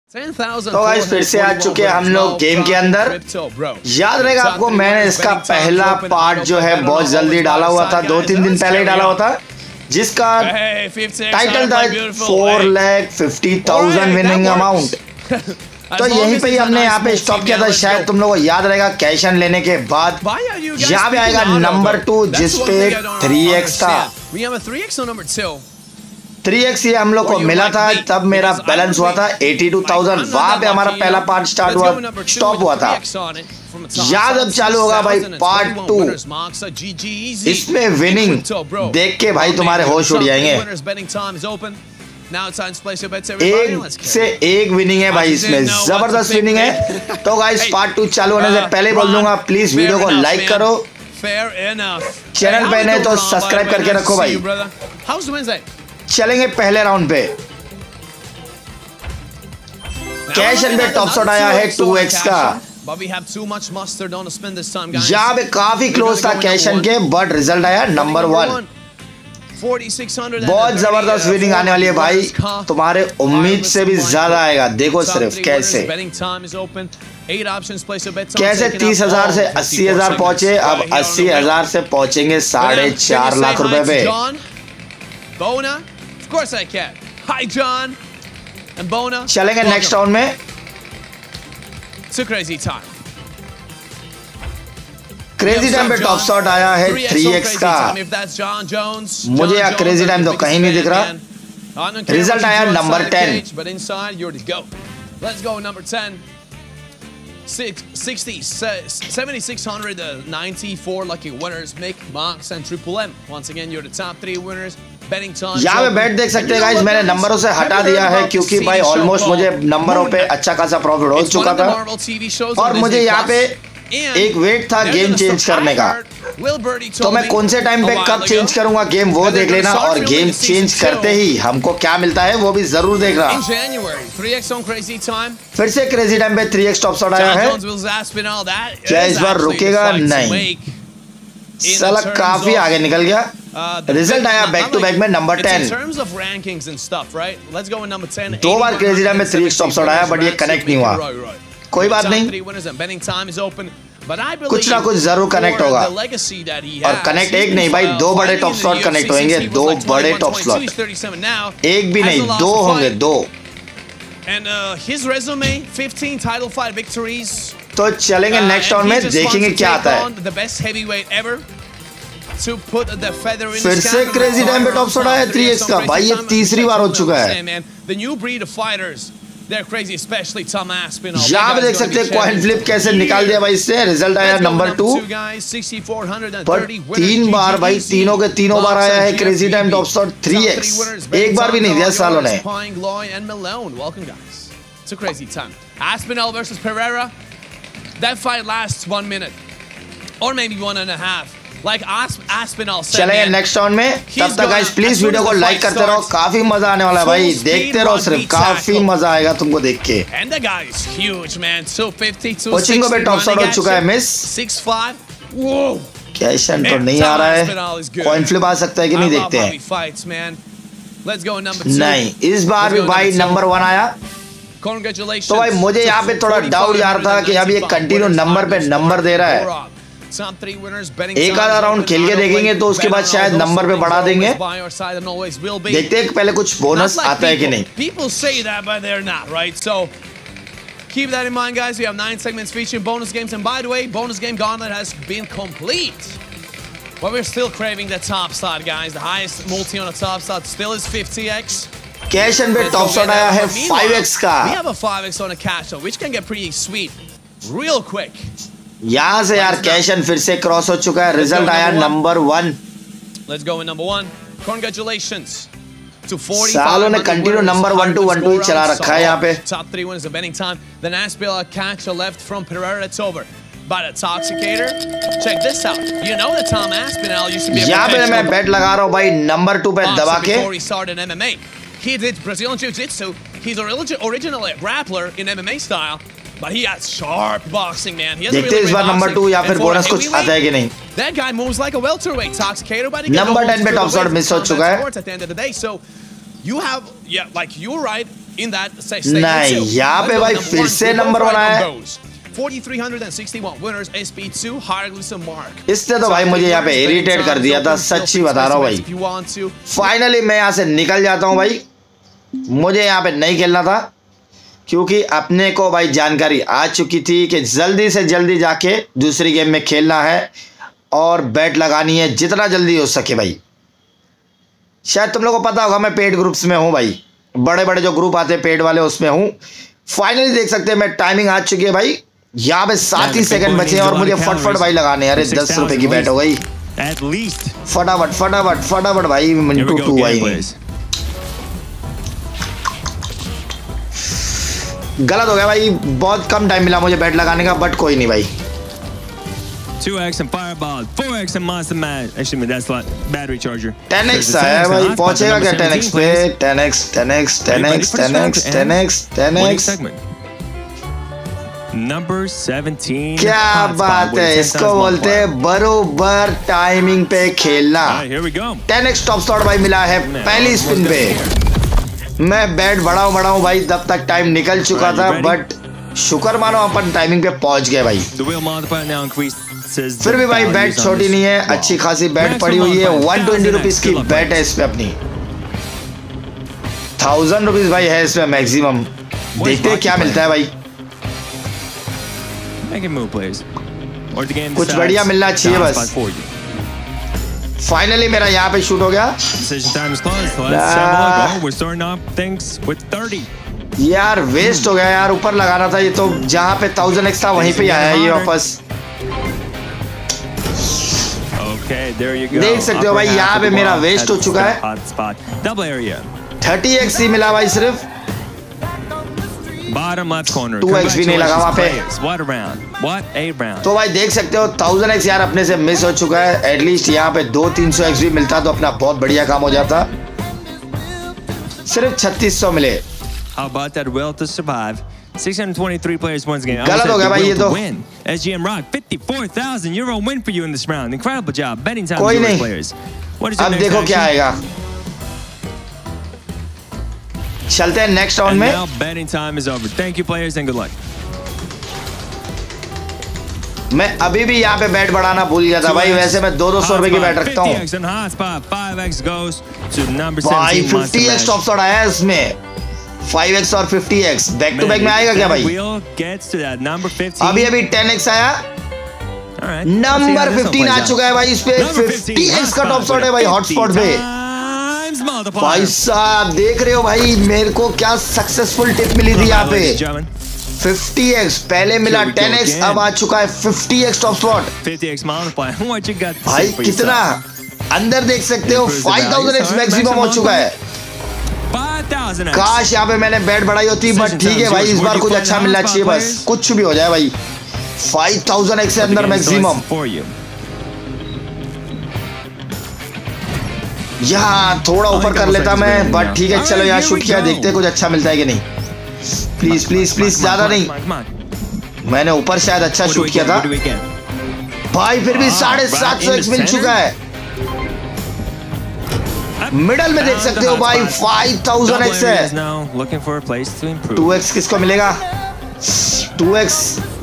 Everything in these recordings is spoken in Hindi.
तो गाइस फिर से आ चुके हैं हम लोग गेम के अंदर। याद रहेगा आपको, मैंने इसका पहला पार्ट जो है बहुत जल्दी डाला हुआ था, 2-3 दिन पहले ही डाला हुआ था, जिसका टाइटल था 4,50,000 विनिंग अमाउंट। तो यहीं पे ही हमने यहाँ पे स्टॉप किया था। शायद तुम लोगों को याद रहेगा, कैश एंड लेने के बाद यहाँ पे आएगा नंबर 2 जिसपे 3x था। 3x ये हम लोग को मिला था, तब मेरा बैलेंस हुआ था 82,000। वहां पे हमारा पहला पार्ट स्टार्ट हुआ, स्टॉप हुआ था। याद अब चालू होगा भाई पार्ट 2। इसमें विनिंग देख के भाई तुम्हारे होश उड़ जाएंगे। एक से एक विनिंग है भाई, इसमें जबरदस्त विनिंग है। तो गाइस पार्ट 2 चालू होने से पहले बोल दूंगा, प्लीज वीडियो को लाइक करो, चैनल पे नहीं तो सब्सक्राइब करके रखो भाई। चलेंगे पहले राउंड पे। कैश एंड पे टॉप शॉट आया है 2x का। यहाँ पे काफी क्लोज था कैश एंड के, बट रिजल्ट आया नंबर 1। बहुत जबरदस्त विनिंग आने वाली है भाई, तुम्हारे उम्मीद से भी ज्यादा आएगा। देखो सिर्फ कैसे 30,000 से 80,000 पहुंचे, अब 80,000 से पहुंचेंगे 4.5 लाख रुपए पे। Of course I can. Hi John and Bona. चलेंगे नेक्स्ट राउंड में। It's a crazy time. Crazy time पे टॉप शॉट आया है 3x का। मुझे यहाँ क्रेजी टाइम तो कहीं नहीं दिख रहा। रिजल्ट आया number 10। But inside you're to go. Let's go number 10. 7,694 lucky winners make Mox and Triple M. Once again, you're the top 3 winners. यहाँ पे बैट देख सकते हैं गाइस, मैंने नंबरों से हटा दिया है क्योंकि भाई ऑलमोस्ट मुझे नंबरों पे अच्छा खासा प्रॉफिट हो चुका था, और मुझे यहाँ पे एक वेट था गेम चेंज करने का। तो मैं कौन से टाइम पे कब चेंज करूंगा गेम वो देख लेना, और गेम चेंज करते ही हमको क्या मिलता है वो भी जरूर देखना। फिर से क्रेजी टाइम पे 3x टॉप शॉट आया है। क्या इस बार रुकेगा? नहीं, साला काफी आगे निकल गया। रिजल्ट आया बैक टू बैक में नंबर 10। 2 बार क्रेजी टाइम में 3x टॉप शॉट आया, बट ये कनेक्ट नहीं हुआ। कोई बात नहीं, कुछ ना कुछ जरूर कनेक्ट होगा। और कनेक्ट एक नहीं भाई, 2 बड़े टॉप स्लॉट कनेक्ट होंगे। 2 बड़े टॉप स्लॉट, एक भी नहीं, 2 होंगे, 2। तो चलेंगे नेक्स्ट राउंड में, देखेंगे क्या आता है। फिर से क्रेजी टाइम पे टॉप शॉट आया 3x का। भाई ये तीसरी बार हो चुका है। यहाँ पे देख सकते हैं कॉइन फ्लिप कैसे निकाल दिया भाई इससे। रिजल्ट आया नंबर 2। पर 3 बार भाई, तीनों के तीनों बार आया है crazy time top shot 3x। एक बार भी नहीं दिया सालों ने। Aspinall versus Pereira. That fight lasts 1 minute or maybe 1.5. Like Aspinall said. चलेंगे नेक्स्ट राउंड में। तब तक गाइस प्लीज वीडियो को लाइक करते रहो, काफी मजा आने वाला है भाई। देखते रहो सिर्फ, काफी मजा आएगा तुमको देख के। And the guy is huge, man. 250, कोचिंगो पे टॉप शॉट हो चुका है मिस। 6'5". Whoa. कैश एंड तो नहीं आ रहा है, कॉइन फ्लिप आ सकता है कि नहीं देखते हैं। नहीं, इस बार भी भाई नंबर 1 आया। तो भाई मुझे यहाँ पे थोड़ा डाउट जा रहा था कि अब ये कंटिन्यू नंबर पे नंबर दे रहा है। एक आधा राउंड खेल के देखेंगे तो उसके बाद शायद नंबर पे बढ़ा देंगे। देखते हैं पहले कुछ बोनस आता है कि नहीं। Keep that in mind, guys. We have 9 segments featuring bonus games, and by the way, bonus game gauntlet has been complete. But we're still craving the top slot, guys. The highest multi on the top slot still is 50x. Cash hunt पे टॉप शॉट आया है 5x का। We have a 5x on a cash out, which can get pretty sweet real quick. यहाँ से यार कैश एंड फिर से क्रॉस हो चुका है। रिजल्ट आया number 1। Let's go with number 1. Congratulations to 40. सालों ने कंटिन्यू नंबर 1 to 1 ही चला रखा है यहाँ पे। Top 3 winners of betting time. The Aspinall catch a left from Pereira. It's over. But a Toxicator. Check this out. You know that Tom Aspinall used to be. यहाँ पे मैं बैट लगा रहा हूँ भाई नंबर 2 पे दबा के। Before he started MMA, he did Brazilian Jiu-Jitsu. He's originally a grappler in MMA style. But he has sharp boxing, man. देखते हैं इस बार नंबर 2 या फिर बोनस कुछ आता है कि नहीं। That guy moves like a welterweight. Toxicator, but number 10 पे टॉप शॉट मिस हो चुका है। At the end of the day, so you have, like you're right. in that segment नहीं, 2. यहाँ पे भाई फिर से नंबर बनाया। 4,361 winners, SP2, Hieroglyphs and Mark. इसने तो भाई मुझे यहाँ पे इरिटेट कर दिया था, सच्ची बता रहा हूँ भाई। फाइनली मैं यहाँ से निकल जाता हूँ भाई, मुझे यहाँ पे नहीं खेलना था, क्योंकि अपने को भाई जानकारी आ चुकी थी कि जल्दी से जल्दी जाके दूसरी गेम में खेलना है और बैट लगानी है जितना जल्दी हो सके भाई। शायद तुम लोगों को पता होगा मैं पेड ग्रुप्स में हूँ भाई, बड़े बड़े जो ग्रुप आते हैं पेड वाले उसमें हूँ। फाइनली देख सकते हैं मैं टाइमिंग आ चुकी है भाई, यहाँ पे 7 ही सेकंड बचे हैं और मुझे फटफट भाई लगाने। अरे 10 रुपए की बैट हो गई, फटाफट फटाफट फटाफट भाई, मिनटू 2 भाई। गलत हो गया भाई, बहुत कम टाइम मिला मुझे बैट लगाने का, बट कोई नहीं भाई। 2x and fireball, 4x and monster mash. Actually, that's like battery charger. 10x आया है भाई, पहुंचेगा क्या 10x पे? 10x 10x 10x 10x 10x 10x। Number 17. क्या बात है, इसको बोलते हैं बरोबर टाइमिंग पे खेलना। 10x टॉप स्लॉट भाई मिला है पहली स्पिन पे। मैं बैट बढ़ाऊं भाई, तब तक टाइम निकल चुका था, बट शुक्र मानो अपन टाइमिंग पे पहुंच गए भाई। फिर भी भाई बैट छोटी नहीं है, अच्छी खासी बैट पड़ी हुई है। 120 रुपीज की बैट है इस पे अपनी, 1000 रुपीज भाई है इसमें मैक्सिमम। देखते हैं क्या मिलता है भाई, कुछ बढ़िया मिलना चाहिए बस। फाइनली मेरा यहाँ पे शूट हो गया यार, वेस्ट हो गया यार, ऊपर लगाना था ये तो, जहाँ पे 1000x था वहीं पे आया ये वापस। देख सकते हो भाई यहाँ पे मेरा वेस्ट हो चुका है। 30x ही मिला भाई सिर्फ, 2x भी नहीं लगा वहाँ पे। तो भाई देख सकते हो 1000x यार अपने से मिस हो चुका है। एटलीस्ट यहाँ पे 200-300x भी मिलता तो अपना बहुत बढ़िया काम हो जाता, सिर्फ 3600 मिले। How about that will to survive? 623 players once again. गलत हो गया भाई ये तो। SGM Rock, 54,000 euro win for you in this round. Incredible job. Betting time कोई नहीं, players. अब देखो क्या आएगा। चलते हैं नेक्स्ट राउंड में। Now betting time is over. Thank you players and good luck. मैं अभी भी यहाँ पे बैट बढ़ाना भूल गया था भाई, वैसे मैं 200 रुपए की बैट रखता हूँ भाई। 50x टॉप शॉट आया है इसमें, 5x और 50x बैक टू बैक में आएगा क्या भाई? अभी 10x आया, नंबर 15 आ चुका है भाई इस पे। 50x का टॉप शॉट है भाई हॉटस्पॉट पे। भाई साहब देख रहे हो भाई मेरे को क्या सक्सेसफुल टिप मिली थी यहाँ पे। 50x पहले मिला, 10x अब आ चुका है 50x टॉप शॉट। भाई कितना अंदर देख सकते हो, 5000x मैक्सिमम हो चुका है। काश यहाँ पे मैंने बैट बढ़ाई होती, बट ठीक है भाई इस बार कुछ अच्छा मिलना चाहिए, बस कुछ भी हो जाए भाई। 5000x से अंदर मैक्सिमम। यहाँ थोड़ा ऊपर कर लेता मैं, बट ठीक है चलो यहाँ शूट किया, देखते हैं कुछ अच्छा मिलता है कि नहीं। प्लीज प्लीज प्लीज, ज्यादा नहीं, मैंने ऊपर शायद अच्छा शूट किया था भाई, फिर भी 750x मिल चुका है। मिडल में देख सकते हो भाई 5000x है। 2x किसको मिलेगा? 2x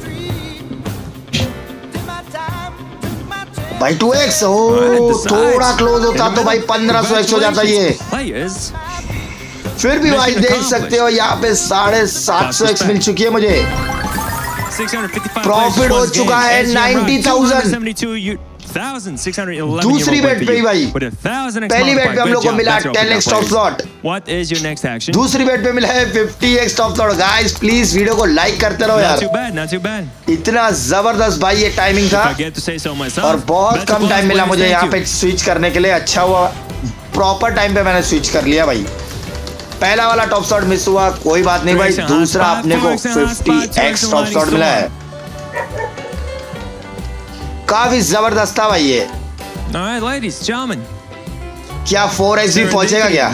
भाई, 2x हो थोड़ा क्लोज होता तो भाई 1500x हो जाता ये। फिर भी भाई देख सकते हो यहाँ पे 750x मिल चुकी है मुझे। प्रॉफिट हो चुका है 90,000 दूसरी बेट पे ही भाई। पहली बेट पे हम लोग को मिला 10x टॉप स्लॉट, दूसरी बेट पे मिला है 50x top slot. Guys please video को लाइक करते रहो यार, इतना जबरदस्त भाई ये टाइमिंग था और बहुत कम टाइम मिला मुझे यहाँ पे स्विच करने के लिए। अच्छा हुआ प्रॉपर टाइम पे मैंने स्विच कर लिया भाई। पहला वाला टॉप शॉट मिस हुआ, कोई बात नहीं भाई, दूसरा अपने को 50x टॉप शॉट मिला है। काफी जबरदस्त था भाई ये। क्या 4x भी पहुंचेगा क्या?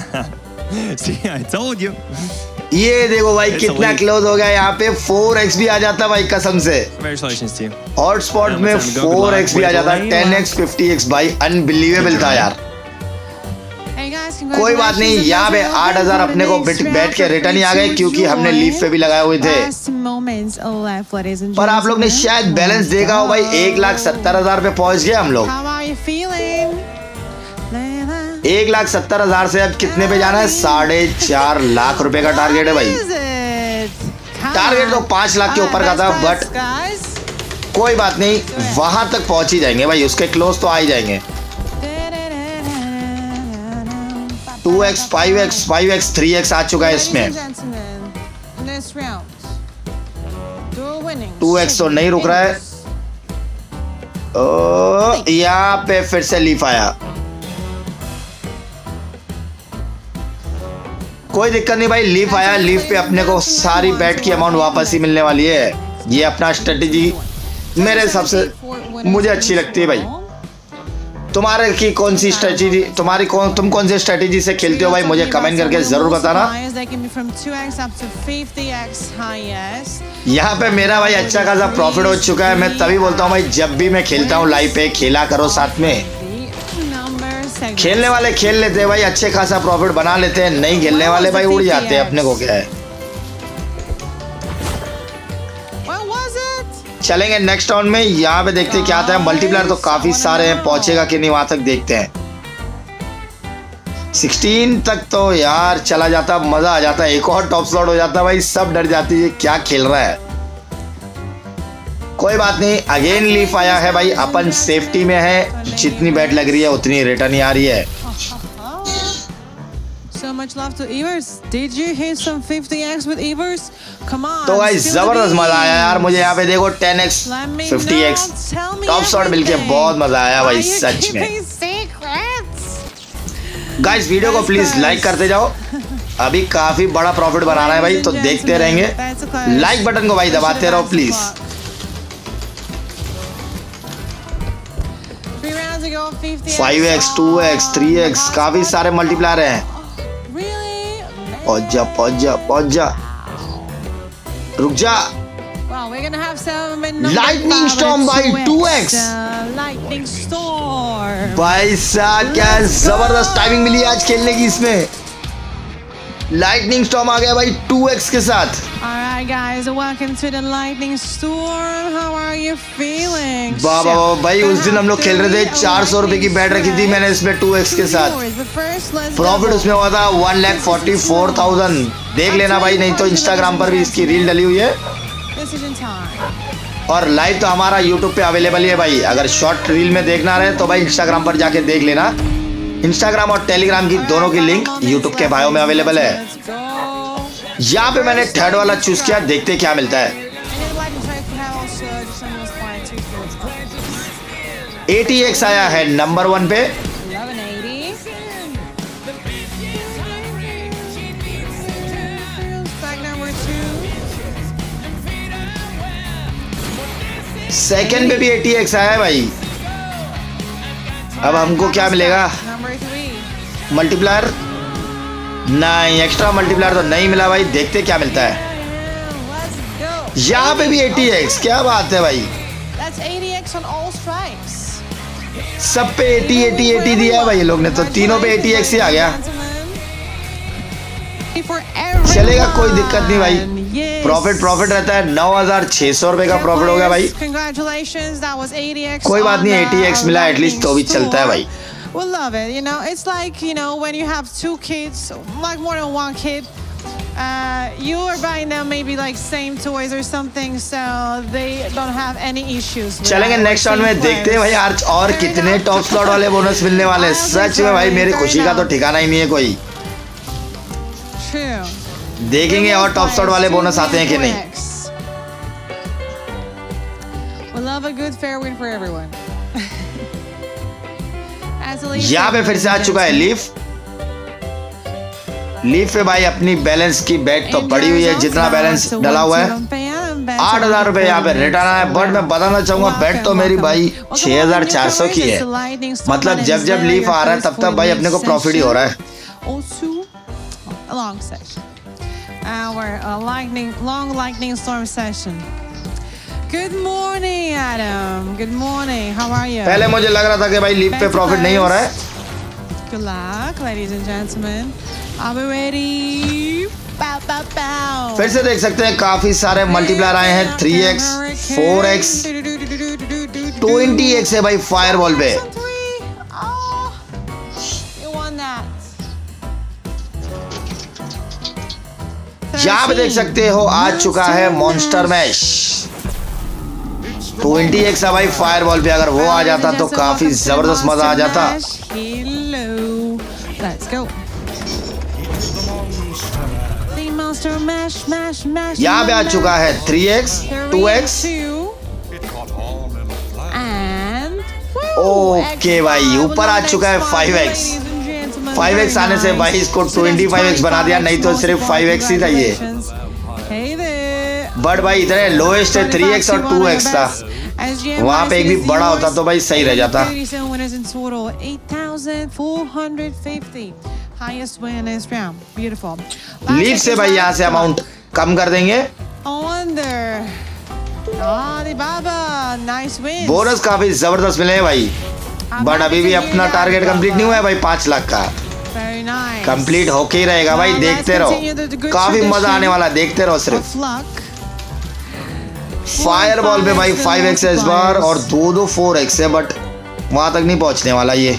ये देखो भाई कितना क्लोज हो गया, यहाँ पे 4x भी आ जाता भाई कसम से। हॉटस्पॉट में 4x भी आ जाता, 10x 50x भाई अनबिलीवेबल था यार। कोई बात नहीं, यहाँ पे 8000 अपने को बैठ के रिटर्न ही आ गए क्योंकि हमने लीफ पे भी लगाए हुए थे। पर आप लोग ने शायद बैलेंस देखा हो भाई, 1,70,000 पे पहुंच गए हम लोग। 1,70,000 से अब कितने पे जाना है? 4.5 लाख रुपए का टारगेट है भाई। टारगेट तो 5 लाख के ऊपर का था, बट कोई बात नहीं, वहां तक पहुंच ही जाएंगे भाई, उसके क्लोज तो आ ही जाएंगे। 2x, 5x, 5x, 3x आ चुका है इसमें। 2x तो नहीं रुक रहा है। यहाँ पे फिर से लीफ आया। कोई दिक्कत नहीं भाई, लीफ आया, लीफ पे अपने को सारी बैट की अमाउंट वापस ही मिलने वाली है। ये अपना स्ट्रेटेजी मेरे हिसाब से मुझे अच्छी लगती है भाई। तुम्हारे की कौन सी स्ट्रेटेजी, तुम कौन सी स्ट्रेटेजी से खेलते हो भाई, मुझे कमेंट करके जरूर बताना। यहाँ पे मेरा भाई अच्छा खासा प्रॉफिट हो चुका है। मैं तभी बोलता हूँ भाई, जब भी मैं खेलता हूँ लाइव पे, खेला करो साथ में। खेलने वाले खेल लेते हैं भाई, अच्छे खासा प्रॉफिट बना लेते हैं। नहीं खेलने वाले भाई उड़ जाते हैं, अपने को क्या है। चलेंगे नेक्स्ट राउंड में। यहाँ पे देखते क्या आता है। मल्टीप्लायर तो काफी सारे हैं, पहुंचेगा कि नहीं वहां तक देखते हैं। 16 तक तो यार चला जाता, मजा आ जाता। एक और टॉप स्लॉट हो जाता भाई, सब डर जाती है क्या खेल रहा है। कोई बात नहीं, अगेन लीफ आया है भाई, अपन सेफ्टी में है। जितनी बैट लग रही है उतनी रिटर्न ही आ रही है। So much love to Evers. Did you hit some 50x with Evers? Come on. तो गाइस जबरदस्त मजा आया यार मुझे। यहाँ पे देखो 10x, 50x टॉप शॉट मिलके बहुत मजा आया भाई सच में। गाइस वीडियो को प्लीज लाइक करते जाओ, अभी काफी बड़ा प्रॉफिट बनाना है भाई, तो देखते रहेंगे। लाइक बटन को भाई दबाते रहो प्लीज। 5x, 2x, 3x काफी सारे मल्टीप्लायर हैं। पहुंच जा, रुक जा। लाइटनिंग स्टॉर्म भाई 2x। भाई साहब क्या जबरदस्त टाइमिंग मिली आज खेलने की इसमें। लाइटनिंग स्टॉर्म आ गया भाई 2x के साथ। Alright guys, welcome to the lightning storm. How are you feeling? बाबा भाई उस दिन हम लोग खेल रहे थे, 400 रुपए की बैट रखी थी मैंने इसमें 2x के साथ। प्रॉफिट उसमें हुआ था 1,44,000। देख लेना भाई, नहीं तो इंस्टाग्राम पर भी इसकी रील डली हुई है। और लाइव तो हमारा यूट्यूब पे अवेलेबल है भाई। अगर शॉर्ट रील में देखना रहे तो भाई इंस्टाग्राम पर जाके देख लेना। इंस्टाग्राम और टेलीग्राम की दोनों की लिंक यूट्यूब के बायो में अवेलेबल है। यहाँ पे मैंने थर्ड वाला चूज किया, देखते क्या मिलता है। 80x आया है नंबर 1 पे। सेकंड पे भी 80x आया है भाई। अब हमको क्या मिलेगा? मल्टीप्लायर नहीं, एक्स्ट्रा मल्टीप्लायर तो नहीं मिला भाई, देखते क्या मिलता है। यहाँ पे भी 80x, क्या बात है भाई। सब पे 80 दिया है भाई लोग ने, तो तीनों पे 80x ही आ गया। चलेगा, कोई दिक्कत नहीं भाई। प्रॉफिट रहता है। 9,600 रुपए का प्रॉफिट हो गया भाई। कोई बात नहीं, 80x मिला एटलीस्ट तो भी चलता है भाई। We love it. You know, it's like, you know, when you have 2 kids, like more than 1 kid, you are buying them maybe like same toys or something, so they don't have any issues. चलेंगे नेक्स्ट राउंड में, देखते हैं भाई आज और कितने टॉप स्लॉट वाले बोनस मिलने वाले। सच में भाई मेरी खुशी का तो ठिकाना ही नहीं है कोई। देखेंगे और टॉप स्लॉट वाले बोनस आते हैं कि नहीं। We love a good fair win for everyone. यहाँ पे फिर से आ चुका है लीफ पे भाई। अपनी बैलेंस की बैट तो बढ़ी हुई है, जितना बैलेंस डला हुआ है। 8,000 रुपए यहाँ पे रिटर्न आया। बट मैं बताना चाहूंगा बैट तो मेरी भाई 6,400 की है। मतलब जब जब लीफ आ रहा है तब तक भाई अपने को प्रॉफिट ही हो रहा है। Long lightning storm session. Good morning, Adam. Good morning. How are you? पहले मुझे लग रहा था कि भाई लीफ पे प्रॉफिट नहीं हो रहा है, Good luck, ladies and gentlemen. Are we ready? Pow, pow, pow. फिर से देख सकते हैं काफी सारे मल्टीप्लायर आए हैं 3x, 4x, 20x है भाई फायरबॉल पे। Oh, you won that. यहाँ पे देख सकते हो आ चुका है मॉन्स्टर मैश 20x है भाई फायरबॉल पे। अगर वो आ जाता तो काफी जबरदस्त मजा आ जाता। यहाँ पे आ चुका है 3x, 2x। ओके भाई ऊपर आ चुका है 5x। 5x आने से भाई इसको 25x बना दिया, नहीं तो सिर्फ 5x ही था ये। बट भाई इतने लोएस्ट है 3x और 2x था, वहां पे एक भी बड़ा होता तो भाई सही रह जाता। लीव से भाई यहाँ से अमाउंट कम कर देंगे। बोनस काफी जबरदस्त मिले हैं भाई, बट अभी भी अपना टारगेट कंप्लीट नहीं हुआ है भाई 5 लाख का। कंप्लीट होके ही रहेगा भाई, देखते रहो, काफी मजा आने वाला, देखते रहो सिर्फ। फायरबॉल पे भाई 5x है इस बार और 2 4x है, बट वहां तक नहीं पहुंचने वाला ये।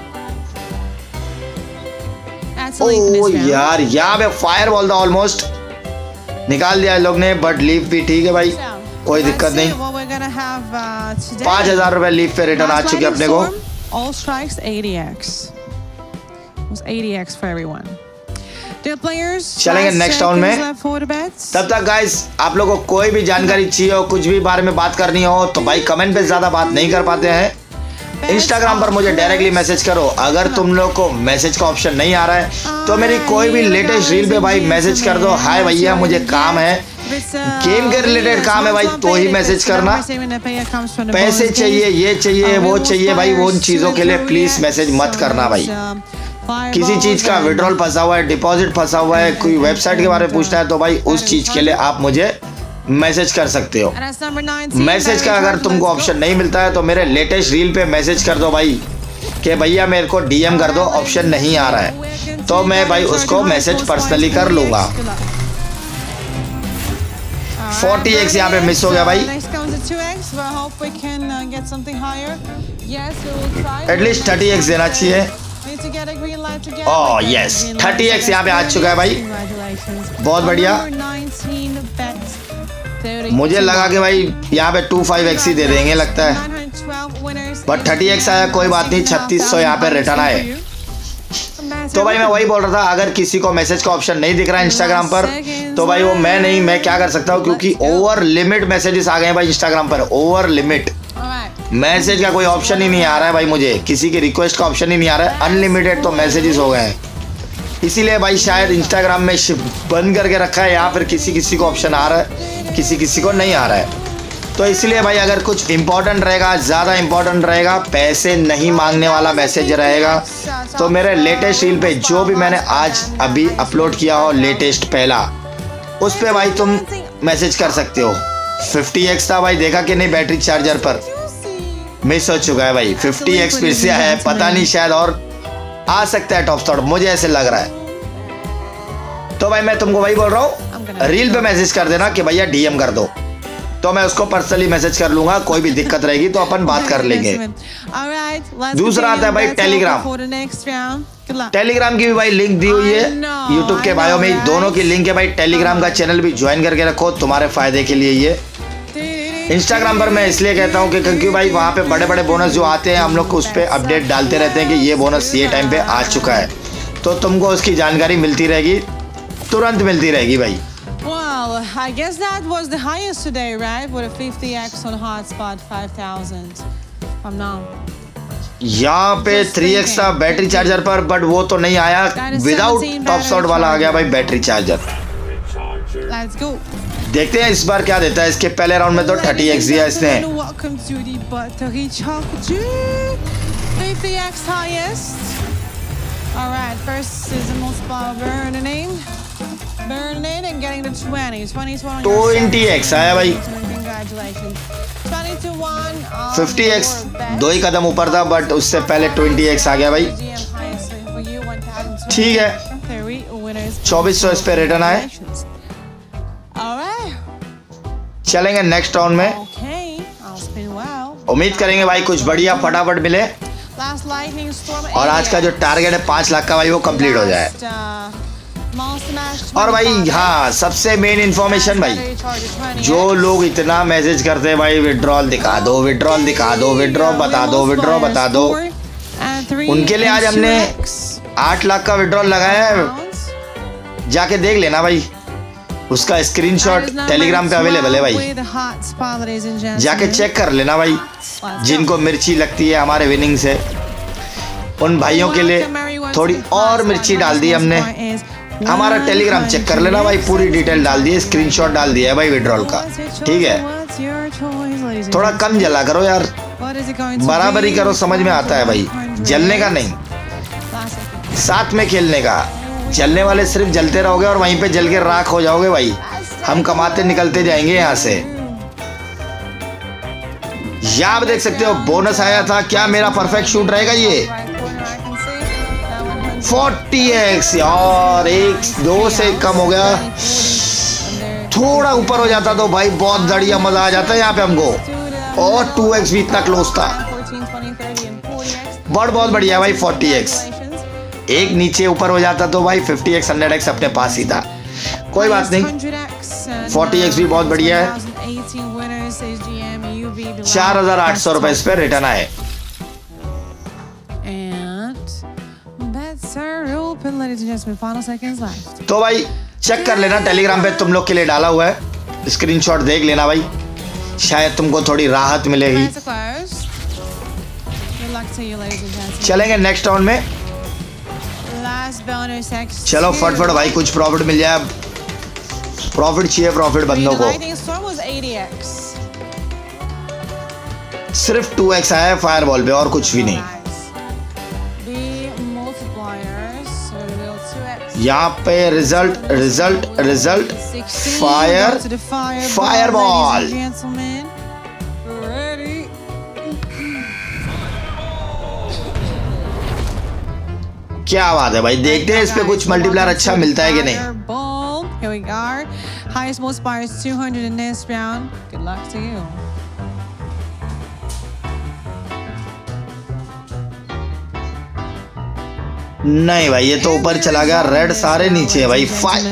ओ यार यहाँ पे फायरबॉल था, ऑलमोस्ट निकाल दिया लोग ने, बट लीव भी ठीक है भाई, कोई दिक्कत नहीं। 5,000 रुपए लीव पे रिटर्न आ चुके अपने को। All strikes 80x. It was 80x for everyone. चलेंगे नेक्स्ट राउंड में। तब तक गाइस आप लोगों को कोई भी जानकारी चाहिए हो, कुछ भी बारे में बात करनी हो तो भाई कमेंट पे ज्यादा बात नहीं कर पाते हैं, इंस्टाग्राम पर मुझे डायरेक्टली मैसेज करो। अगर तुम लोग को मैसेज का ऑप्शन नहीं आ रहा है तो मेरी कोई भी लेटेस्ट रील पे भाई मैसेज कर दो, हाय भैया मुझे काम है, गेम के रिलेटेड काम है भाई, तो ही मैसेज करना। पैसे चाहिए, ये चाहिए, वो चाहिए भाई, वो उन चीजों के लिए प्लीज मैसेज मत करना भाई। किसी चीज का विड्रॉल फंसा हुआ है, डिपॉजिट फंसा हुआ है, कोई वेबसाइट के बारे में पूछना है तो भाई उस चीज के लिए आप मुझे मैसेज कर सकते हो। मैसेज का अगर तुमको ऑप्शन नहीं मिलता है तो मेरे लेटेस्ट रील पे मैसेज कर दो भाई कि भैया मेरे को डीएम कर दो, ऑप्शन नहीं आ रहा है तो मैं भाई उसको मैसेज पर्सनली कर लूंगा। 40x यहाँ पे मिस हो गया भाई, एटलीस्ट 30x देना चाहिए। ओह यस 30x यहाँ पे आ चुका है भाई, बहुत बढ़िया। मुझे लगा कि भाई यहाँ पे 25x ही दे देंगे लगता है, बट 30x आया, कोई बात नहीं। 3600 यहाँ पे रिटर्न आए। तो भाई मैं वही बोल रहा था, अगर किसी को मैसेज का ऑप्शन नहीं दिख रहा है इंस्टाग्राम पर तो भाई वो मैं क्या कर सकता हूँ, क्योंकि ओवर लिमिट मैसेजेस आ गए हैं भाई इंस्टाग्राम पर, ओवर लिमिट। मैसेज का कोई ऑप्शन ही नहीं आ रहा है भाई, मुझे किसी की रिक्वेस्ट का ऑप्शन ही नहीं आ रहा है, अनलिमिटेड तो मैसेजेस हो गए हैं। इसीलिए भाई शायद इंस्टाग्राम में बंद करके रखा है, या फिर किसी को ऑप्शन आ रहा है, किसी को नहीं आ रहा है। तो इसलिए भाई अगर कुछ इंपॉर्टेंट रहेगा, ज़्यादा इंपॉर्टेंट रहेगा, पैसे नहीं मांगने वाला मैसेज रहेगा तो मेरे लेटेस्ट रील पे जो भी मैंने आज अभी अपलोड किया हो लेटेस्ट पहला, उस पे भाई तुम मैसेज कर सकते हो। 50x था भाई, देखा कि नहीं बैटरी चार्जर पर मिस हो चुका है भाई। 50x फिर से है, पता नहीं शायद और आ सकता है टॉप स्टॉप, मुझे ऐसे लग रहा है। तो भाई मैं तुमको वही बोल रहा हूँ, रील पे मैसेज कर देना कि भैया डीएम कर दो, तो मैं उसको पर्सनली मैसेज कर लूंगा। कोई भी दिक्कत रहेगी तो अपन बात कर लेंगे। दूसरा आता है भाई टेलीग्राम। टेलीग्राम की भी भाई लिंक दी हुई है यूट्यूब के बायो में, दोनों की लिंक है भाई। टेलीग्राम का चैनल भी ज्वाइन करके रखो, तुम्हारे फायदे के लिए ये। इंस्टाग्राम पर मैं इसलिए कहता हूँ कि क्योंकि भाई वहाँ पे बड़े बड़े बोनस जो आते हैं हम लोग को उस पर अपडेट डालते रहते हैं कि ये बोनस ये टाइम पे आ चुका है, तो तुमको उसकी जानकारी मिलती रहेगी, तुरंत मिलती रहेगी भाई। Well, I guess that was the highest today, right? With a 50x on hotspot 5000. I'm not. यहाँ पे 3x था बैटरी चार्जर पर, बट वो तो नहीं आया, विदाउट टॉप शॉट वाला आ गया भाई बैटरी चार्जर। Let's go. देखते हैं इस बार क्या देता है। इसके पहले राउंड में तो 30x दिया इसने। Welcome to the buttery chocolate 50x highest. All right, first is the most burn name. Burn it and getting the 20s. 20x आया भाई। Congratulations. 20 to 1. 50x 2 ही कदम ऊपर था, बट उससे पहले 20x आ गया भाई। ठीक है, 2400 इस पे रिटर्न आए। चलेंगे नेक्स्ट राउंड में, उम्मीद करेंगे भाई कुछ बढ़िया फटाफट मिले और आज का जो टारगेट है 5 लाख का भाई वो कंप्लीट हो जाए। और भाई हाँ, सबसे मेन इंफॉर्मेशन भाई, जो लोग इतना मैसेज करते हैं भाई विड्रॉल दिखा दो, विड्रॉल दिखा दो, विड्रॉ बता दो, विड्रॉ बता दो, उनके लिए आज हमने 8 लाख का विड्रॉल लगाया है। जाके देख लेना भाई, उसका स्क्रीनशॉट टेलीग्राम पे अवेलेबल है भाई, जाके चेक कर लेना भाई। जिनको मिर्ची लगती है हमारे विनिंग से, उन भाइयों के लिए थोड़ी और मिर्ची डाल दी हमने। हमारा टेलीग्राम चेक कर लेना भाई, पूरी डिटेल डाल दी है, स्क्रीनशॉट डाल दिया है भाई विड्रॉल का। ठीक है, थोड़ा कम जला करो यार, बराबरी करो, समझ में आता है भाई, जलने का नहीं, साथ में खेलने का। जलने वाले सिर्फ जलते रहोगे और वहीं पे जल के राख हो जाओगे भाई। हम कमाते निकलते जाएंगे यहाँ से। यहाँ आप देख सकते हो बोनस आया था, क्या मेरा परफेक्ट शूट रहेगा ये 40x यार, 1-2 से कम हो गया, थोड़ा ऊपर हो जाता तो भाई बहुत बढ़िया मजा आ जाता है यहाँ पे हमको। और 2x भी इतना क्लोज था, बहुत बढ़िया भाई। 40x एक नीचे ऊपर हो जाता तो भाई 50x 100x अपने पास ही था, कोई बात नहीं। 40x भी बहुत बढ़िया है। 4800 रुपए इस पे रिटर्न आए। तो भाई चेक कर लेना, टेलीग्राम पे तुम लोग के लिए डाला हुआ है, स्क्रीनशॉट देख लेना भाई, शायद तुमको थोड़ी राहत मिलेगी। चलेंगे नेक्स्ट राउंड में, चलो फटफट भाई कुछ प्रॉफिट मिल जाए। प्रॉफिट चाहिए, प्रॉफिट बंदों को। सिर्फ 2x आया है फायरबॉल पे और कुछ भी नहीं। यहाँ पे रिजल्ट फायरबॉल। क्या बात है भाई, देखते हैं इस पे कुछ मल्टीप्लायर अच्छा मिलता है कि नहीं। Here we are. Highest multiplier is 200 in this round. Good luck to you. नहीं भाई, ये तो ऊपर चला गया, रेड सारे नीचे है भाई। 5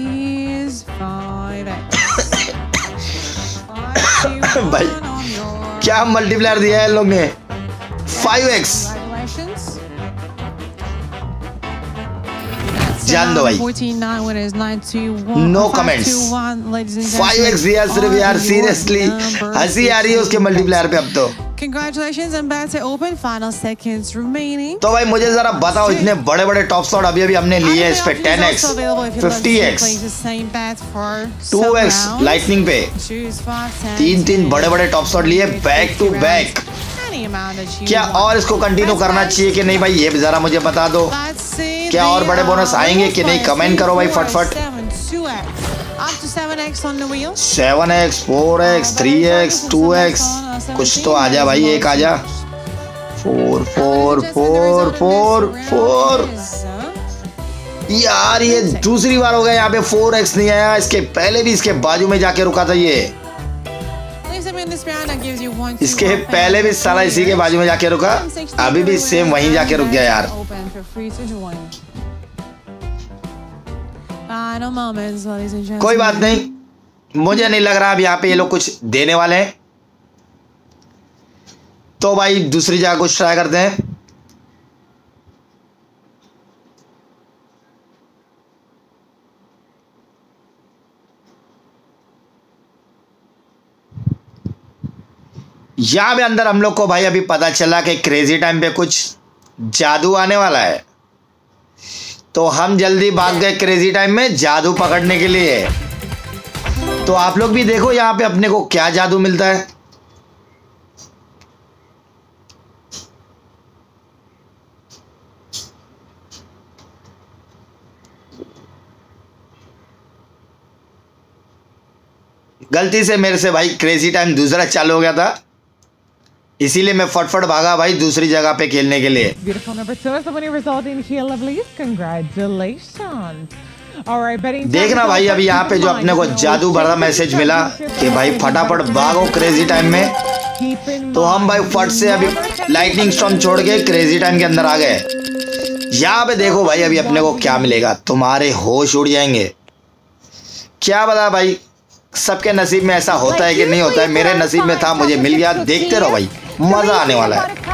भाई क्या मल्टीप्लायर दिया है लोग ने, 5x। जान दो भाई, नो कमेंट्स। 5x दिया सिर्फ यार, सीरियसली हंसी आ रही है उसके मल्टीप्लायर पे अब तो। Congratulations, and bet to open. Final seconds remaining. तो भाई मुझे जरा बताओ, इतने बड़े बड़े टॉप स्लॉट अभी हमने लिए इस पे 10x, 50x, 2x लाइटनिंग पे, 3 बड़े बड़े टॉप स्लॉट लिए बैक टू बैक। क्या और इसको कंटिन्यू करना चाहिए कि नहीं भाई, ये भी जरा मुझे बता दो। क्या और बड़े बोनस आएंगे कि नहीं, कमेंट करो भाई फटफट। 7x, 4x, 3x, 2x, कुछ तो आ जा भाई, एक आ जा। 4 4 4 4 4 यार, ये दूसरी बार हो गया यहाँ पे 4x नहीं आया। इसके पहले भी इसके बाजू में जाके रुका था ये, इसके पहले भी साला इसी के बाजू में जाके रुका, अभी भी सेम वहीं जाके रुक गया यार। कोई बात नहीं, मुझे नहीं लग रहा अब यहाँ पे ये लोग कुछ देने वाले हैं, तो भाई दूसरी जगह कुछ ट्राई करते हैं। यहाँ पे अंदर हम लोग को भाई अभी पता चला कि क्रेजी टाइम पे कुछ जादू आने वाला है, तो हम जल्दी भाग गए क्रेजी टाइम में जादू पकड़ने के लिए। तो आप लोग भी देखो यहाँ पे अपने को क्या जादू मिलता है। गलती से मेरे से भाई क्रेजी टाइम दूसरा चालू हो गया था, इसीलिए मैं फटफट भागा भाई दूसरी जगह पे खेलने के लिए। Beautiful number 2 is the winning result in here, lovelies. Congratulations. All right, betting. देखना भाई अभी यहाँ पे जो अपने को जादू भरा मैसेज मिला कि भाई फटाफट भागो क्रेजी टाइम में, तो हम भाई फट से अभी लाइटनिंग स्टॉर्म छोड़ के क्रेजी टाइम के अंदर आ गए। यहाँ पे देखो भाई अभी अपने को क्या मिलेगा, तुम्हारे होश उड़ जाएंगे। क्या बता भाई, सबके नसीब में ऐसा होता है कि नहीं होता है, मेरे नसीब में था, मुझे मिल गया। देखते रहो भाई, मजा आने वाला है।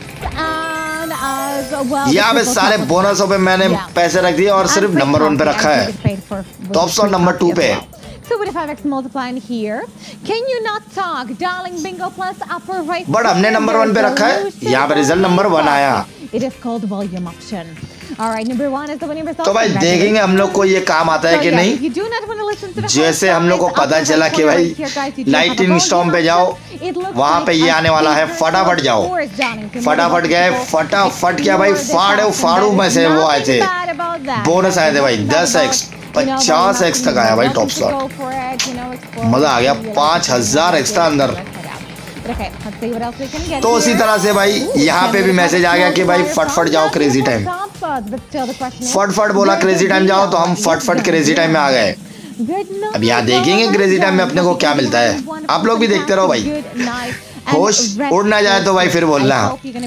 यहाँ पे सारे बोनसों पे मैंने पैसे रख दिए और सिर्फ नंबर 1 पे रखा है, टॉप स्लॉट नंबर 2 पे। 2.5x multiplying here. Can you not talk, darling? Bingo plus upper right. But हमने नंबर 1 पे रखा है, यहाँ पे रिजल्ट नंबर 1 आया। It is called volume option. All right, number 1 is the winning result. तो भाई देखेंगे हम लोग को ये काम आता है कि नहीं। जैसे हम लोग को पता चला कि भाई लाइटनिंग स्टॉर्म पे जाओ, वहां पे ये आने वाला है, फटाफट जाओ। फटाफट गए, फटाफट क्या भाई, फाड़ू में से वो आए थे, बोनस आए थे भाई 10x 50x तक आया भाई टॉप स्लॉट। मजा आ गया, 5000 एक्स्ट्रा अंदर। तो उसी तरह से भाई यहाँ पे भी मैसेज आ गया कि भाई फटफट जाओ क्रेजी टाइम। फटफट बोला क्रेजी टाइम जाओ, तो हम फटफट क्रेजी टाइम में आ गए। अब यहाँ देखेंगे क्रेजी टाइम में अपने को क्या मिलता है। आप लोग भी देखते रहो भाई, होश उड़ ना जाए तो भाई फिर बोलना।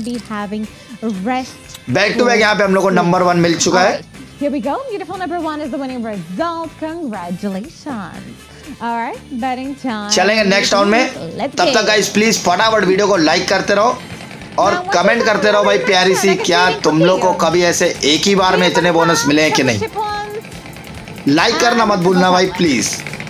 बैक टू बैक यहाँ पे हम लोग को नंबर 1 मिल चुका है। Here we go. Beautiful number 1 is the winning result. Congratulations. All right, betting time. चलेंगे नेक्स्ट राउंड में। तब तक गाइस प्लीज फटाफट वीडियो को लाइक करते रहो और कमेंट करते रहो भाई प्यारी सी, क्या तुम लोग को कभी ऐसे एक ही बार में इतने बोनस मिले हैं कि नहीं। लाइक करना मत भूलना भाई प्लीज।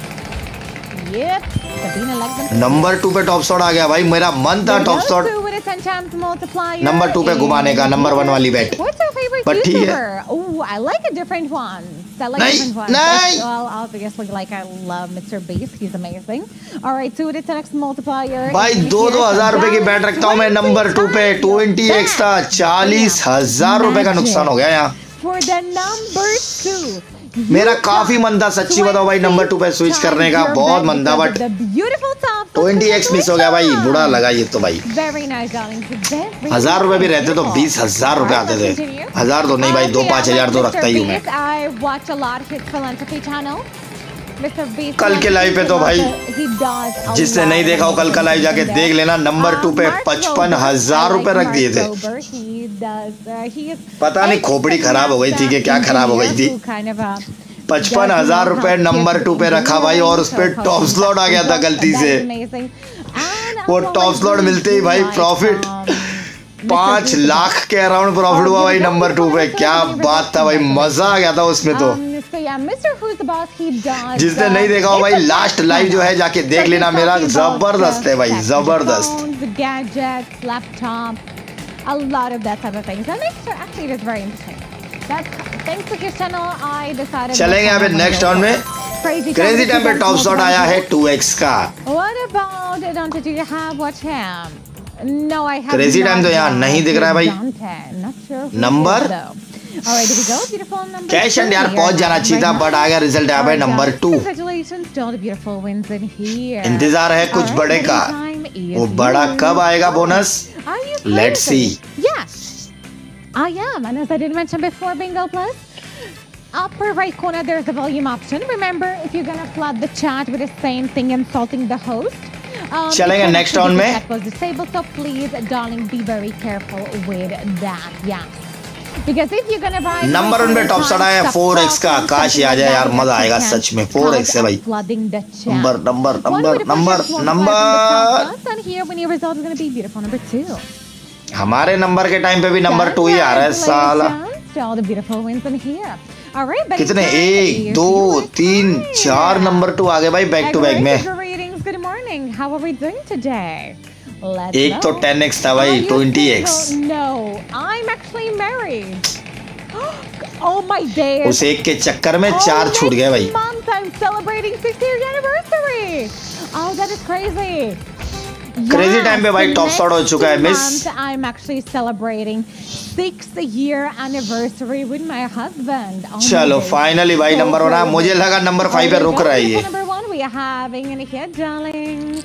नंबर 2 पे टॉप स्लॉट आ गया भाई, मेरा मन था टॉप स्लॉट नंबर 2 पे घुमाने का, नंबर 1 वाली बैट, बट ठीक है। I like a different one. I like different ones. नहीं। Well, obviously, like I love Mr. Beast. He's amazing. All right, 2 to 10x multiplier. भाई 2,000 रुपए की बैट रखता हूँ मैं नंबर 2 पे, 20x था, 40,000 रुपए का नुकसान हो गया यहाँ। For the number 2. मेरा काफी मन था सच्ची बताओ भाई नंबर 2 पे स्विच करने का, बहुत मन था, बट 20x मिस हो गया भाई, बुरा लगा ये तो भाई। 1000 रुपए भी रहते तो 20,000 रुपए आते थे। 1000 तो नहीं भाई, 2-5 तो रखता ही हूँ मैं। कल के लाइव पे तो भाई जिसने नहीं देखा हो कल का लाइव जाके देख लेना, नंबर 2 पे 55,000 रुपए रख दिए थे। पता नहीं खोपड़ी खराब हो गई थी कि क्या खराब हो गई थी। 55,000 रुपए नंबर 2 पे रखा भाई, और उस पे टॉप स्लॉट आ गया था गलती से। वो टॉप स्लॉट मिलते ही भाई प्रॉफिट 5 लाख के अराउंड प्रॉफिट हुआ भाई नंबर 2 पे। क्या बात था भाई, मजा आ गया था उसमें तो। जिसने नहीं देखा हो भाई लास्ट लाइव जो है जाके देख लेना मेरा, जबरदस्त है भाई, जबरदस्त। A lot of that type of things. That makes it actually it is very interesting. Thanks to his channel, I decided. चलेंगे यहाँ पे नेक्स्ट राउंड में। क्रेजी टाइम पे टॉप स्लॉट आया है 2x का। What about Dante? Do you have watch him? No, I have. Crazy time तो यहाँ नहीं दिख रहा है भाई। Number Alright, here we go. Beautiful number. Cash and यार पहुंच जाना चाहिए था, बट आ गया रिजल्ट यहाँ पे नंबर 2। इंतजार है कुछ बड़े का, वो बड़ा कब आएगा bonus, let's see. Yes, I am, and as I did mention before, Bingo Plus, upper right corner there's the volume option. Remember, if you're gonna flood the chat with the same thing insulting the host, चलेंगे नेक्स्ट राउंड में। that was disabled, so please, darling, be very careful with that. Yes. Because if you're gonna buy number 1 पे टॉप स्लॉट आया 4x का। काश ही आ जाए यार, मजा आएगा सच में। 4x है भाई। Number number number number number and here when your result is going to be beautiful number 2. हमारे नंबर के टाइम पे भी नंबर 2 ही आ रहा है साला। All the beautiful wins in here. All right, कितने 1 2 3 4 नंबर 2 आ गए भाई बैक टू बैक में। Good morning. How are we doing today? एक तो 10x था भाई, 20x। No, I'm actually married. Oh my days. उस एक के चक्कर में 4 छूट गए भाई। Month I'm celebrating 6th anniversary. Oh, that is crazy. Crazy time पे भाई टॉप स्लॉट हो चुका है miss. I'm actually celebrating 6th year anniversary with my husband. चलो फाइनली भाई नंबर 1 आया। मुझे लगा नंबर 5 पे रुक रहा है ये। Number 1 we are having in here, darling.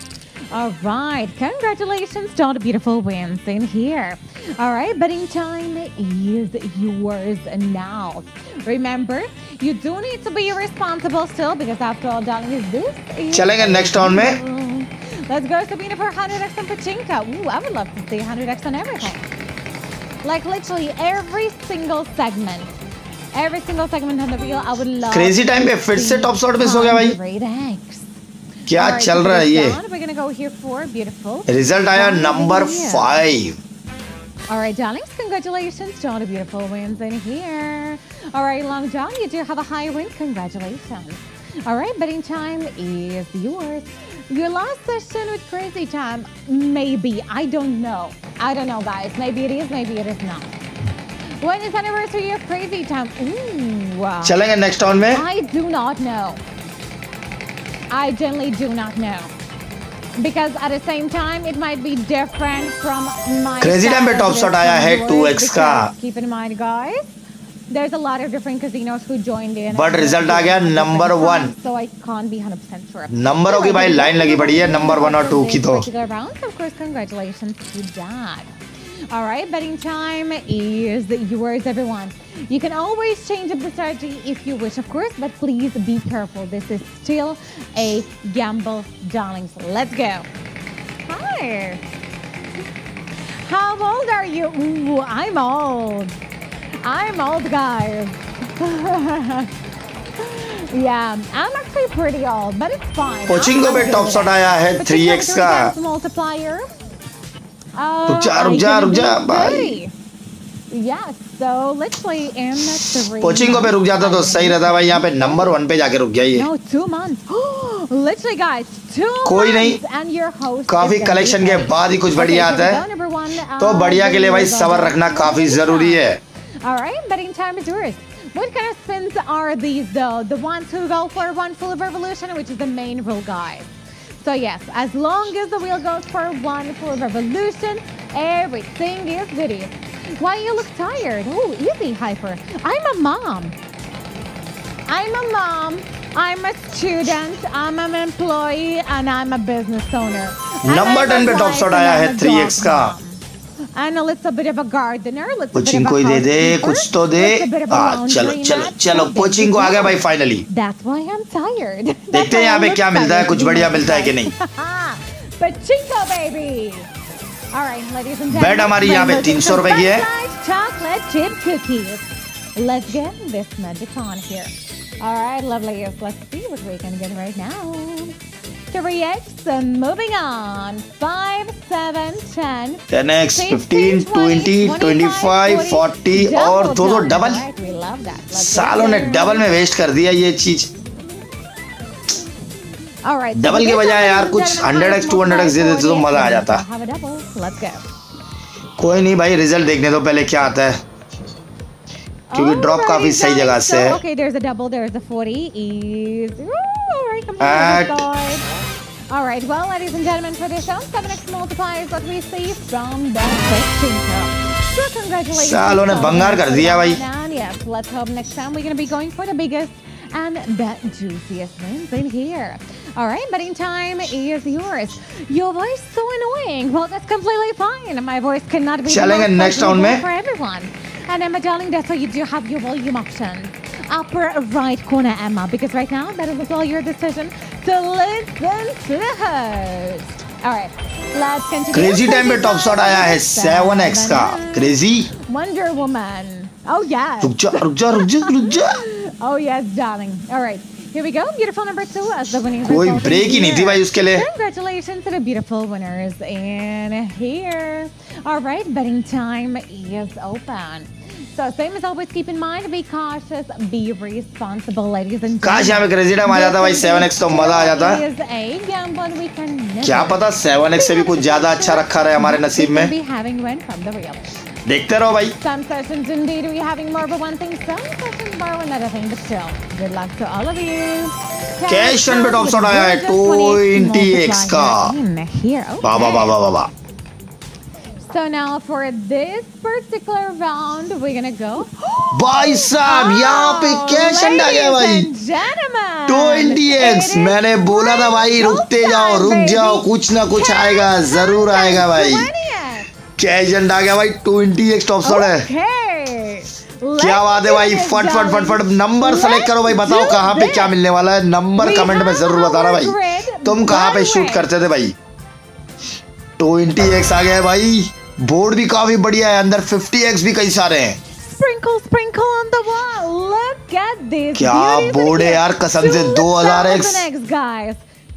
All right, congratulations to all the beautiful wins in here. All right, betting time is yours now. Remember, you do need to be responsible still because after all, darling, this चलेंगे next round में. Let's go, Sabina, for 100x on Pachinko. Ooh, I would love to see 100x on everything. Like literally every single segment. Every single segment on the reel, I would love. Crazy time पे फिर से top shot miss हो गया भाई. 100x. क्या चल रहा है ये? We're gonna go here for beautiful. Result आया number 5. All right, darlings, congratulations to all the beautiful wins in here. All right, Long John, you do have a high win. Congratulations. All right, betting time is yours. Your last session with Crazy Time, maybe. I don't know. I don't know, guys. Maybe it is, maybe it is not. When is anniversary of Crazy Time? Ooh. चलेंगे next round में. I do not know. I generally do not know. Because at the same time, it might be different from my Crazy Time पे top shot आया है 2x का. Keep in mind, guys, there's a lot of different casinos who joined in. But result आ गया number 1. So I can't be 100% sure. नंबरों की भाई लाइन लगी पड़ी है number 1 और 2 की तो. Of course, congratulations to that. All right, betting time is yours, everyone. You can always change up the strategy if you wish, of course, but please be careful. This is still a gamble, darlings. Let's go. Hi. How old are you? Ooh, I'm old. I'm old, guys. Yeah, I'm actually pretty old, but it's fine. Pachinko पे top shot आया है 3x का. Multiplier. रुक जा भाई. Yes, so literally in 3. Pachinko पे रुक जाता तो सही रहता भाई. यहाँ पे number 1 पे जाके रुक गया ये. No, 2 months. Literally, guys, 2 कोई नहीं. months and your host. काफी collection के बाद ही कुछ बढ़िया आता है. तो बढ़िया के लिए भाई सब्र रखना काफी जरूरी है. All right, betting time is yours. What kind of spins are these though? The ones who go for one full of revolution, which is the main rule, guys. So yes, as long as the wheel goes for one full revolution, everything is goody. Why you look tired? Oh, easy, Hyper. I'm a mom. I'm a student. I'm an employee, and I'm a business owner. Number 10 पे top shot आया है 3x का. And a little bit of a gardener. Pachinko ही दे दे, कुछ तो दे. चलो Pachinko आ गया भाई finally. That's why I'm tired. देखते हैं यहाँ पे क्या मिलता है, कुछ बढ़िया मिलता है कि नहीं. Pachinko baby. All right, ladies and gentlemen. Bet हमारी यहाँ पे 300 रुपए की है. Chocolate chip cookies. Let's get this magic on here. All right, lovely. Let's see what we can get right now. 3x, moving on. 5, 7, 10. 10x, 15, 20, 25, 40 और दो डबल. सालों ने डबल में वेस्ट कर दिया ये चीज. डबल के बजाय यार कुछ 100x 200x दे देते तो मजा आ जाता. कोई नहीं भाई, रिजल्ट देखने दो पहले क्या आता है, क्योंकि ड्रॉप काफी सही जगह से है. Okay, there's a double, there's a 40. All right, well, ladies and gentlemen, for this round, 7x multipliers what we see from the Pachinko. So congratulations. सालों ने बंगार कर दिया भाई. Yes, let's hope next time we're going to be going for the biggest and the juiciest wins in here. All right, betting time is yours. Your voice so annoying. Well, that's completely fine. My voice cannot be चलेंगे next round में. for everyone. And Emma, darling, that's why you do have your volume option. Upper right corner, Emma, because right now that is as well your decision to listen to the host. All right, let's continue. Crazy time पे top shot आया है 7x का. Crazy. Wonder Woman. Oh yes. रुक जा. Oh yes, darling. All right, here we go. Beautiful number 2 as the winning. कोई break ही नहीं थी भाई उसके लिए. Congratulations to the beautiful winners in here. All right, betting time is open. So same as always, keep in mind, be cautious, be responsible, ladies and gentlemen. काश यहाँ पे crazy time आ जाता भाई 7x तो मजा आ जाता. क्या पता 7x से भी कुछ ज्यादा अच्छा रखा रहे हमारे नसीब में. देखते रहो भाई. Some sessions indeed we having more of one thing, some sessions more of another thing, but still, good luck to all of you. Cash पे top shot आया है 20x का. वाह. So So now for this particular round, we're gonna go. भाई साहब यहाँ पे कैश अंडा गया भाई, 20x। मैंने बोला था भाई रुकते जाओ, रुक जाओ, कुछ ना कुछ आएगा, जरूर आएगा भाई। कैश अंडा आ गया भाई, 20x टॉप शॉट है। क्या बात है भाई, फट फट फट फट नंबर सेलेक्ट करो भाई, बताओ कहाँ पे क्या मिलने वाला है, नंबर कमेंट में जरूर बताना भाई, तुम कहाँ पे शूट करते थे भाई। 20x आ गया है भाई, बोर्ड भी काफी बढ़िया है, अंदर 50x भी कई सारे हैं। Sprinkle, sprinkle on the wall. Look at this. क्या बोर्ड है यार, कसम से 2000x guys.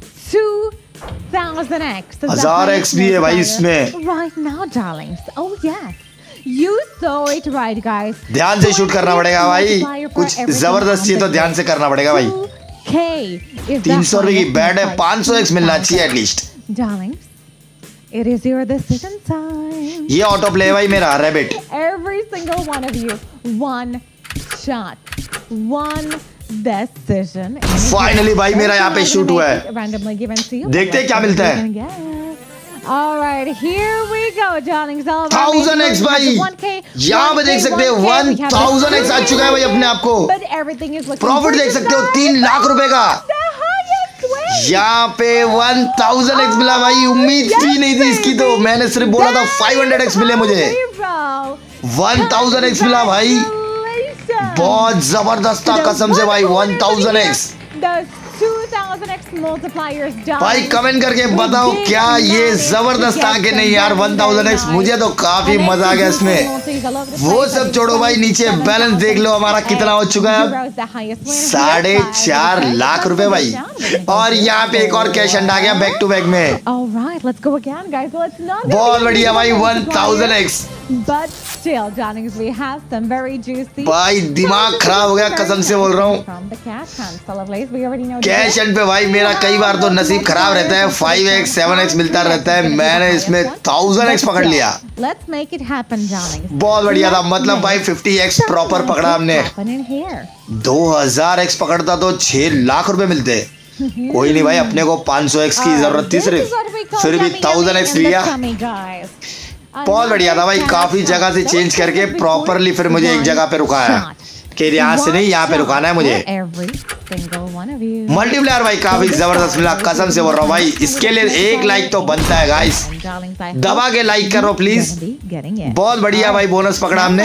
2000x. 1000x भी है भाई इसमें। Right now, darlings. Oh yes. You saw it right, guys. ध्यान से शूट करना पड़ेगा भाई, कुछ जबरदस्ती तो ध्यान से करना पड़ेगा भाई। 300 रुपए की बैट है, 500x मिलना चाहिए at least. Darlings, it is your decision time. ये ऑटो प्ले है भाई मेरा rabbit. Every single one of you, one shot, one decision. Finally भाई मेरा यहाँ पे शूट हुआ है, Randomly given to you. देखते हैं क्या मिलता है। All right, here we go, darlings. 1000x भाई, यहाँ पे देख सकते हो 1000x आ चुका है भाई अपने आप को। But everything is looking profit देख सकते हो 3 लाख रुपए का। यहाँ पे 1000x मिला भाई, उम्मीद भी नहीं थी इसकी, तो मैंने सिर्फ बोला था 500x मिले मुझे, 1000x मिला भाई, बहुत जबरदस्त था कसम से भाई 1000x। 2000x multipliers भाई कमेंट करके बताओ क्या ये जबरदस्त था कि नहीं यार 1000x, मुझे तो काफी मजा आ गया इसमें। वो सब छोड़ो भाई, नीचे बैलेंस देख लो हमारा कितना हो चुका है, 4.5 लाख रुपए भाई। और यहाँ पे एक और कैश अंडा आ गया बैक टू बैक में। बहुत बढ़िया भाई 1000x। भाई दिमाग खराब हो गया कसम से बोल रहा हूँ। कैश एंड पे भाई मेरा कई बार तो नसीब खराब रहता है, 5x 7x मिलता रहता है, मैंने इसमें 1000x पकड़ लिया। बहुत बढ़िया था, मतलब भाई 50x प्रॉपर पकड़ा हमने। 2000x पकड़ता तो 6 लाख रुपए मिलते। कोई नहीं भाई, अपने को 500x की जरूरत थी सिर्फ, फिर भी 1000x लिया। बहुत बढ़िया था भाई, काफी जगह से चेंज करके प्रॉपरली फिर मुझे एक जगह पे रुकाया कि यहाँ से नहीं यहाँ पे रुकाना है मुझे। मल्टीप्लेयर भाई काफी जबरदस्त मिला कसम से बोल रहा हूँ भाई, इसके लिए 1 लाइक तो बनता है गाइस, दबा के लाइक करो प्लीज। बहुत बढ़िया भाई बोनस पकड़ा हमने।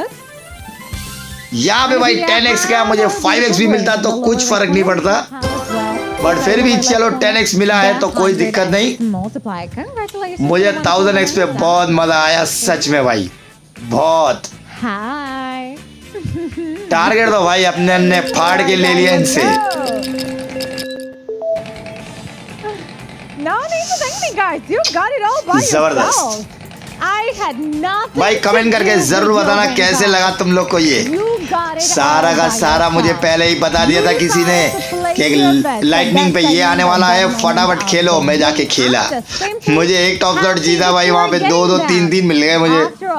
यहाँ पे भाई 10x का मुझे 5x भी मिलता तो कुछ फर्क नहीं पड़ता, बट फिर भी चलो 10x मिला है तो कोई दिक्कत नहीं। मुझे 1000x पे बहुत मजा आया सच में भाई, बहुत। टारगेट तो भाई अपने ने फाड़ के ले लिया इनसे। जबरदस्त भाई, कमेंट करके जरूर बताना कैसे लगा तुम लोग को ये। सारा का सारा मुझे पहले ही बता दिया था किसी ने कि लाइटनिंग पे ये आने वाला है, फटाफट खेलो। मैं जाके खेला, मुझे एक टॉप शॉट जीता भाई, वहाँ पे 2 3 मिल गए मुझे।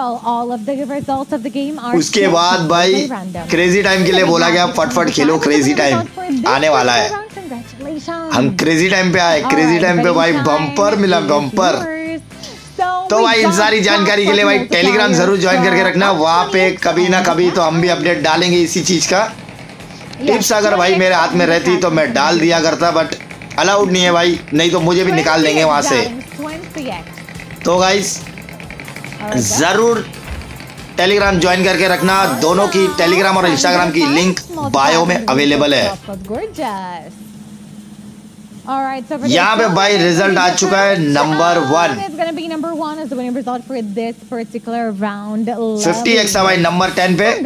उसके बाद भाई क्रेजी टाइम के लिए बोला गया फटफट खेलो, क्रेजी टाइम आने वाला है। हम क्रेजी टाइम पे आए, क्रेजी टाइम पे भाई बम्पर मिला, बम्पर। तो भाई इन सारी जानकारी के लिए भाई टेलीग्राम जरूर ज्वाइन करके रखना, वहाँ पे कभी ना कभी तो हम भी अपडेट डालेंगे इसी चीज का। टिप्स अगर भाई मेरे हाथ में रहती तो मैं डाल दिया करता, बट अलाउड नहीं है भाई, नहीं तो मुझे भी निकाल देंगे वहाँ से। तो गाइस जरूर टेलीग्राम ज्वाइन करके रखना, दोनों की टेलीग्राम और इंस्टाग्राम की लिंक बायो में अवेलेबल है। यहाँ पे भाई रिजल्ट आ चुका है नंबर 1। 50x था भाई नंबर 10 पे,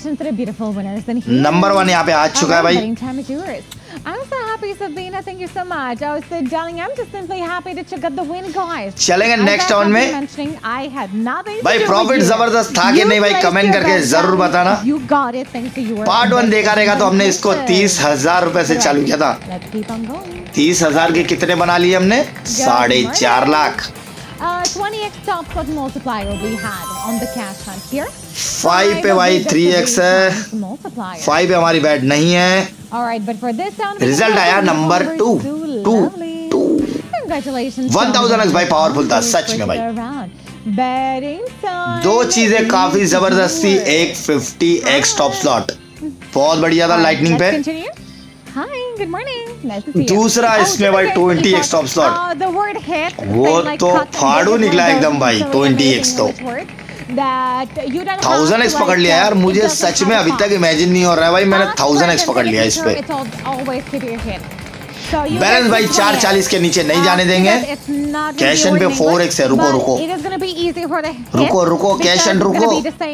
नंबर 1 यहाँ पे आ चुका है भाई। I'm so happy, Sabina. Thank you so much. I was so darling. I'm just simply happy that you got the win, guys. चलेंगे नेक्स्ट राउंड में। I had nothing to भाई do प्रॉफिट with जबरदस्त था कि नहीं भाई, कमेंट करके जरूर बताना। You got it. Thanks to you. Part 1 देखा रहेगा तो हमने इसको 30,000 रुपए से चालू किया था। 30,000 के कितने बना लिए हमने? 4.5 lakh. 20x top cut multiplier we had on the cash hunt here. 5 पे भाई 3x है, 5 पे हमारी बैट नहीं है। Alright, but for this round result आया नंबर 2। 1000x भाई पावरफुल था सच में भाई। Betting time. दो चीजें काफी जबरदस्त थी, एक 50x टॉप स्लॉट बहुत बढ़िया था लाइटनिंग पे, Hi, good morning. Nice to see you. दूसरा इसमें भाई 20x top slot, The word hit. वो तो फाड़ू निकला एकदम भाई 20x तो 1000x पकड़ लिया यार, मुझे सच में अभी तक इमेजिन नहीं हो रहा है भाई, मैंने 1000x पकड़ लिया इस पे। बैलेंस भाई 440 के नीचे नहीं जाने देंगे, कैश एंड पे 4x है, रुको कैश एंड रुको,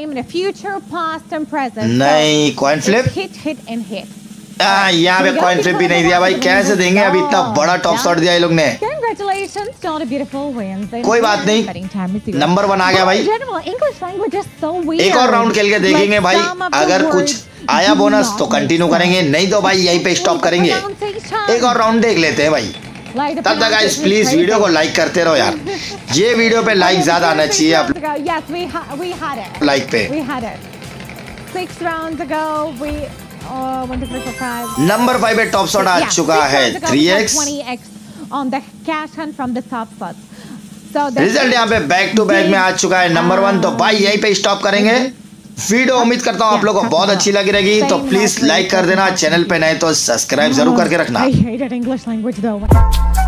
नहीं कॉइन फ्लिप, यहाँ पे कॉइन फ्लिप भी नहीं दिया भाई, कैसे देंगे, अभी इतना बड़ा टॉप स्लॉट दिया ये लोग ने। कोई बात नहीं, नंबर 1 आ गया भाई, एक और राउंड खेल के देखेंगे भाई, अगर कुछ आया बोनस तो कंटिन्यू करेंगे, नहीं तो भाई यहीं पे स्टॉप करेंगे, एक और राउंड देख लेते हैं भाई। तब तक गाइस प्लीज वीडियो को लाइक करते रहो यार, ये वीडियो पे लाइक ज्यादा आना चाहिए आप लाइक पे। नंबर 5 पे टॉप शॉट आ चुका है 3x, रिजल्ट यहाँ पे बैक टू बैक में आ चुका है नंबर 1, तो भाई यहीं पे स्टॉप करेंगे। वीडियो उम्मीद करता हूँ आप लोगों को बहुत अच्छी लगी रहेगी, तो प्लीज लाइक कर देना, चैनल पे नए तो सब्सक्राइब जरूर करके रखना।